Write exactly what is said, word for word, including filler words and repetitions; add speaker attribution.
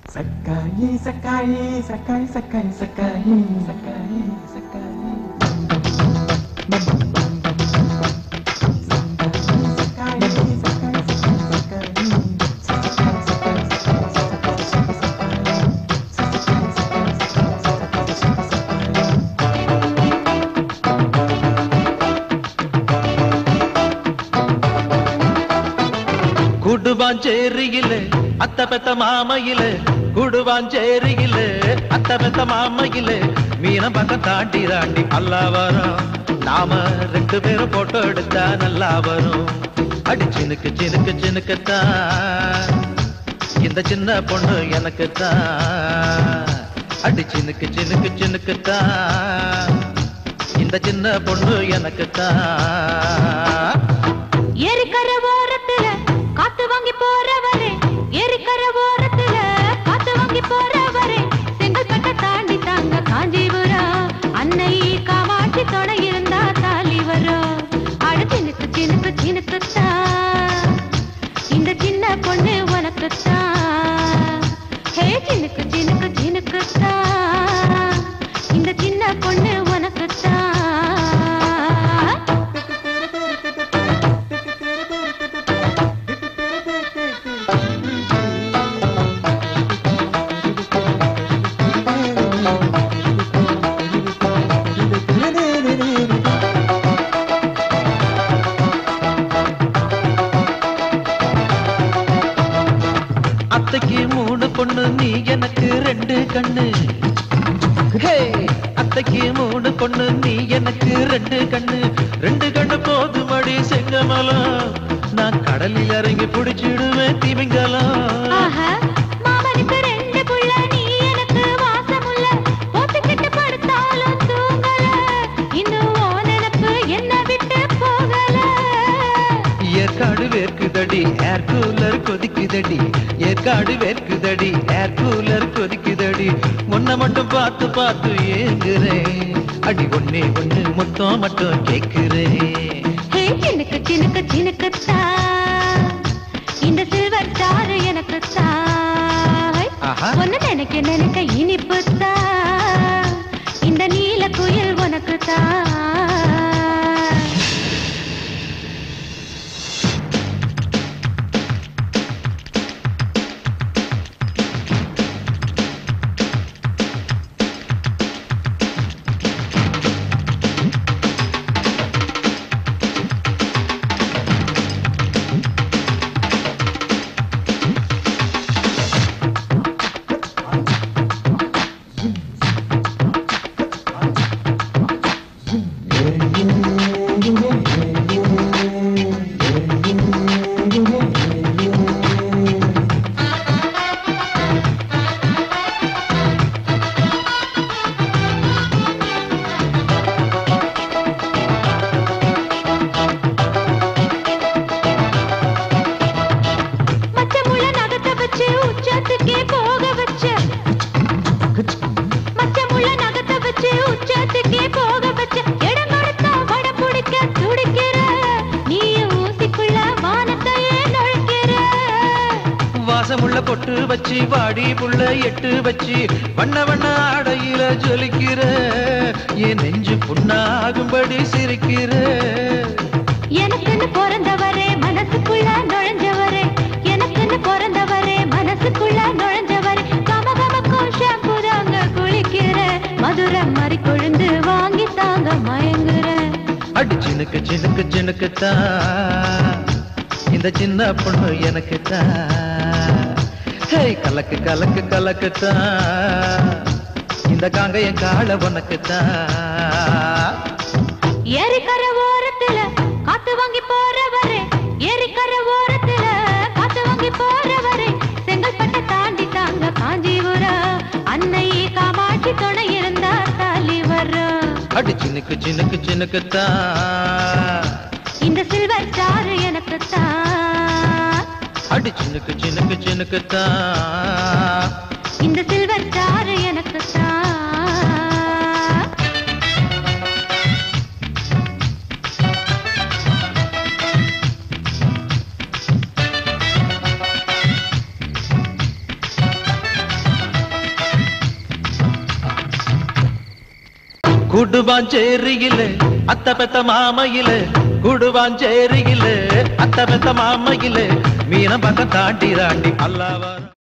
Speaker 1: Sakai, Sakai, Sakai, Sakai, Sakai, Sakai, Sakai.
Speaker 2: குடுவாஞ்சேரியிலே அத்த பெத்த மாமையிலே குடுவாஞ்சேரியிலே அத்த பெத்த மாமையிலே மீன பக்கம் தாண்டி தாண்டி அல்லா வரும். நாம ரெண்டு பேரும் போட்டோ எடுத்தா நல்லா வரும். அடி சினுக்கு சினுக்கு சினுக்குத்தான் இந்த சின்ன பொண்ணு எனக்குத்தான். அடி சினுக்கு சினுக்கு சினுக்குத்தான் இந்த சின்ன பொண்ணு எனக்குத்தான்.
Speaker 3: ஏரிக்கரை ஓரத்துல காத்து வாங்கி போறவரே, ஏரிக்கரை ஓரத்துல காத்து வாங்கி போறவரே, செங்கல்பட்டை தாண்டி தாங்க காஞ்சிபுரம். அன்னை காமாட்சி துணை இருந்தா தாலி வரும். அடு சினுக்கு சினுக்கு சினுக்குத்தான் இந்த சின்ன பொண்ணு உனக்குத்தான். ஹே சினுக்கு சினுக்கு சினுக்குத்தான் இந்த சின்ன பொண்ணு உனக்குத்தான்.
Speaker 2: அத்தைக்கு மூணு பொண்ணு நீ எனக்கு ரெண்டு கண்ணு. ஹே அத்தைக்கு மூணு பொண்ணு நீ எனக்கு ரெண்டு கண்ணு. ரெண்டு கண்ணு போதுமடி செங்கமலம். நான் கடலில் இறங்கி பிடிச்சிடுவேன் திமிங்கலம்.
Speaker 3: மாமனுக்கு ரெண்டு புள்ள நீ எனக்கு வாசமுள்ள. போத்துக்கிட்டு படுத்தாலும் தூங்கல. இன்னும் நினப்பு என்ன விட்டு போகல.
Speaker 2: ஏற்காடு வேர்க்குதடி ஏர் கூலர் கொதிக்குதடி. ஏற்காடு வேர்க்குதடி ஏர் கூலர் கொதிக்குதடி. முன்ன மட்டும் பார்த்து பார்த்து ஏங்குறேன். அடி ஒன்னே ஒண்ணு மொத்தம் மட்டும் கேட்கிறேன்.
Speaker 3: ஹே சினுக்கு சினுக்கு சினுக்குத்தான் இந்த சில்வர் ஸ்டார் எனக்குத்தான். ஒன்னு நினைக்க நினைக்க இனிப்புத்தான் இந்த நீல குயில் உனக்குத்தான்.
Speaker 2: வாசமுள்ள பொட்டு வச்சு வாடி புள்ள எட்டு வச்சு வண்ண வண்ண ஆடையில ஜொலிக்கிற. என் நெஞ்சு புண்ணாகும்படி சிரிக்கிற.
Speaker 3: எனக்குன்னு பிறந்தவரே மனசுக்குள்ள நுழைஞ்சவரே. எனக்குன்னு பிறந்தவரே மனசுக்குள்ள நுழைஞ்சவரே. கம கமக்கும் ஷாம்பு தாங்க குளிக்கிற. மதுரை மாதிரி கொழுந்து வாங்கி தாங்க மயங்குற.
Speaker 2: அடி சினுக்கு சினுக்கு சினுக்குத்தான் இந்த சின்ன பொண்ணு எனக்குத்தான். ஹே கலக்கு கலக்கு கலக்குத்தான் இந்த காங்கையன் கால உனக்குத்தான்.
Speaker 3: ஏரிக்கரை ஓரத்துல காத்து வாங்கி போறவரே, ஏரிக்கரை ஓரத்துல காத்து வாங்கி போறவரே, செங்கல்பட்டை தாண்டி தாங்க காஞ்சிபுரம். அன்னை காமாட்சி துணை இருந்தா தாலி வரும்.
Speaker 2: அடி சினுக்கு சினுக்கு சினுக்குத்தான்
Speaker 3: இந்த சில்வர் ஸ்டார் எனக்குத்தான்.
Speaker 2: அடி சினுக்கு சினுக்கு சினுக்குத்தான்
Speaker 3: இந்த சில்வர் ஸ்டார் எனக்குத்தான்.
Speaker 2: குடுவாஞ்சேரியில அத்த பெத்த மாமையில குடுவாஞ்சேரியில அத்த பெத்த மாமையில மீனம் பக்கம் தாண்டி தாண்டி பல்லாவரம்